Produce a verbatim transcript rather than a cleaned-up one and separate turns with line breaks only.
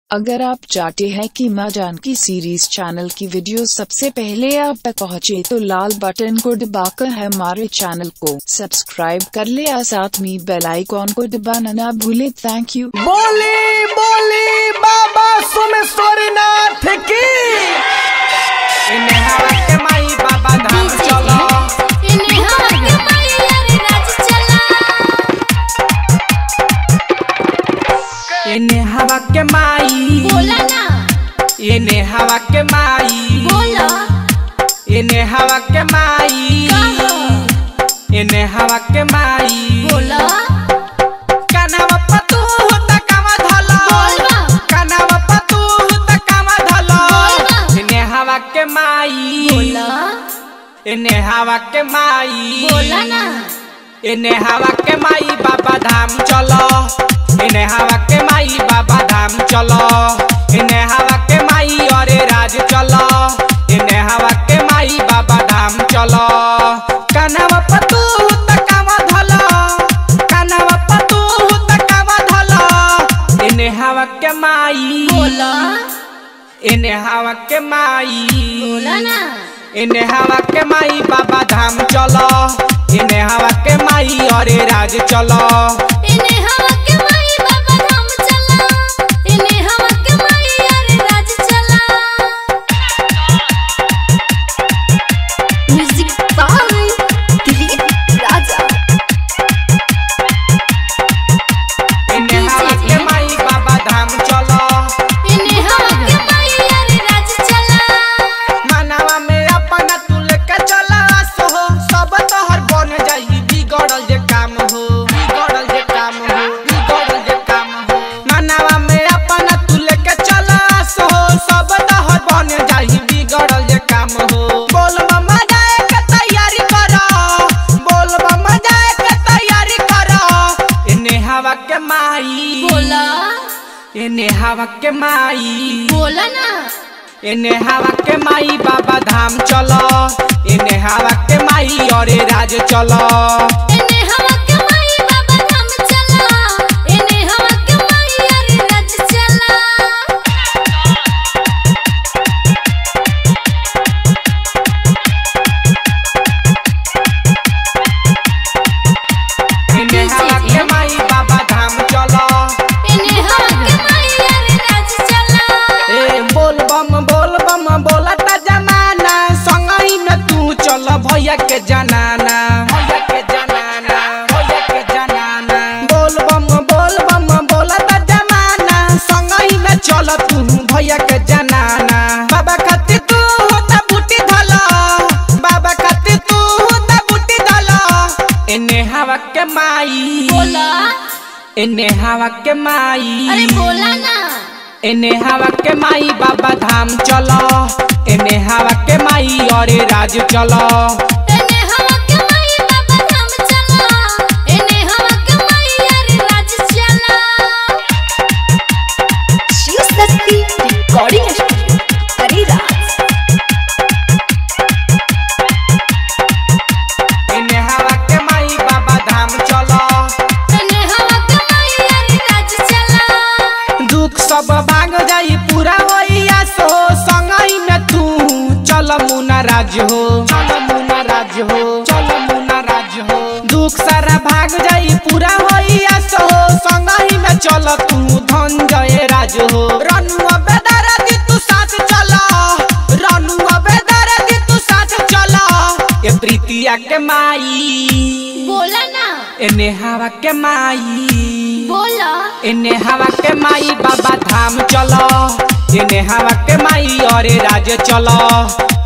अगर आप चाहते हैं कि माँ जानकी सीरीज चैनल की वीडियो सबसे पहले आप तक पहुँचे तो लाल बटन को दबाकर हमारे चैनल को सब्सक्राइब कर ले और साथ में बेल आइकॉन को दबाना ना भूले। Thank you.
बोली बोली बाबा सोमेश्वरनाथ की। बाबा धाम चलो, इन्हें हवा के माई
बोला ना,
इन्हें हवा के माई
बोला,
इन्हें हवा के माई, इन्हें हवा के माई
बोला,
कानावा पतू होता कामा धला, कानावा पतू होता कामा धला, इन्हें हवा के माई
बोला,
इन्हें हवा के माई
बोला ना,
इन्हें हवा के माई बाबा धाम चलो, इन्हें हवा के माई बाबा धाम चलो, इन्हें हवा के माई और राज चलो, इन्हें हवा के माई बाबा धाम चलो। कानावा पतू तकावा धलो, कानावा पतू तकावा धलो, इन्हें हवा के माई
बोला,
इन्हें हवा के माई
बोला ना,
इन्हें हवा के माई बाबा धाम चलो, इन्हें हवा के माई और राज चलो,
इन्हें हवा के माई बाबा धाम चला, इन्हें हवा के माई अरे राज चला। Music by Dilip Raja.
इन्हें हवा के माई बाबा धाम चलो,
इन्हें हवा के माई अरे राज चला।
मानवा में अपना तू लेके चला सो, सब तोहर बन जाई बिगड़ल जे काम हो, बिगड़ल जे काम हो, बिगड़ल जे काम हो। मानवा में अपना तू लेके चला सो, सब तोहर बन जाई बिगड़ल जे काम हो। बोल मम्मा जाए के तैयारी करो, बोल मम्मा जाए के तैयारी करो, इन्हें हवा के माई
बोला,
इन्हें हवा के माई
बोला ना,
इन्हें हवा के माई बाबा धाम चलो, इन्हें हवा के माई और राज चलो,
इन्हें हवा के माई बाबा धाम चला, इन्हें हवा के माई अरे राज चला।
इन्हें हवा के माई बाबा धाम चलो,
इन्हें हवा के माई अरे राज चला।
ए बोल बम बोल बम बोलता जमाना, संगई में तू चल भैया के जनाना, भैया के जनाना, भैया के जनाना। बोल बम बोल बम बोलता जमाना, संगई में चल तू भैया के जनाना। बाबा खातिर तू होता बूटी धला, बाबा खातिर तू होता बूटी धला, इन्हें हवा के माई
बोला,
इन्हें हवा के माई
अरे बोला ना,
इन्हें हवा के माई बाबा धाम चलो, इन्हें हवा के माई और राज चलो,
इन्हें हवा के माई बाबा धाम चला, इन्हें हवा के माई अरे राज चला। Shiv Shakti recording studio Hariraj.
इन्हें हवा के माई बाबा धाम चलो,
इन्हें हवा के माई अरे राज चला।
दुख सब भाग जाई पूरा होइया सो, संगई में तू चल मुना राज हो, चल मुना राज हो, चल मुना राज हो। दुख सारा भाग जाई पूरा होइया सो, संगई में चल तू धनंजय राज हो। रनुआ बेदर्दी तू साथ चला, रनुआ बेदर्दी तू साथ चला, ये प्रीतिया के माई
बोला ना,
इन्हें हवा के माई
बोला,
इन्हें हवा के माई बाबा धाम चलो, इन्हें हवा के माई और राज चलो,